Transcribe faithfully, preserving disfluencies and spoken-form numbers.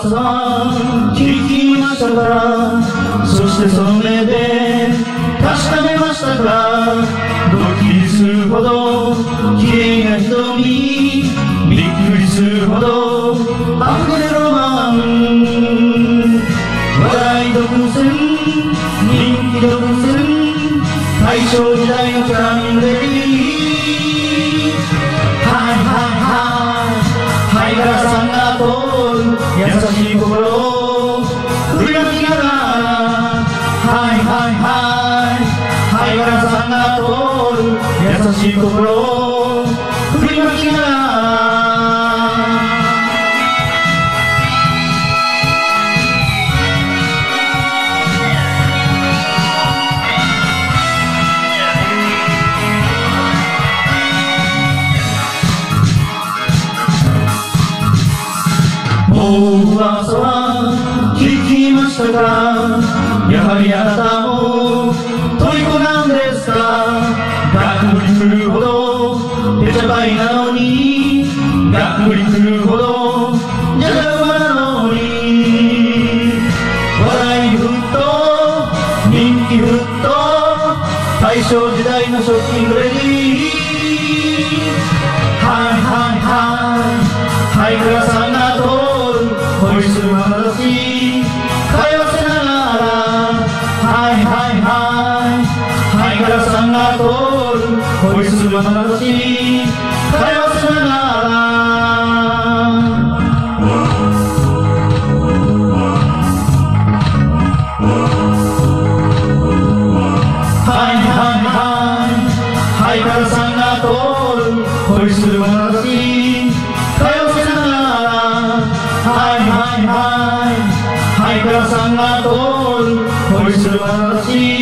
噂は聞きましたか、そしてその目で確かめましたか。ドキリするほど綺麗な瞳、びっくりするほど溢れるロマン。話題独占、人気独占、大正時代のチャーミングレディー。はいはいはい灰原さんが通る優しい心を振りまきながら、はいはいはい灰原さんが通る優しい心を振りまきながら。噂は聞きましたか、やはりあなたも虜なんですか。がっくりくるほどペチャバイなのに、がっくりくるほどじゃじゃ馬なのに。話題沸騰、人気沸騰、大正時代のショッキングレディー。はいはいはい灰原さんが通る恋する眼差し通わせながら、はいはいはい灰原さんが通る恋する眼差し通わせながら。はいはいはい灰原さんが通る恋する眼差し通わせながら、はいはいはい灰原さんが通る恋する眼差し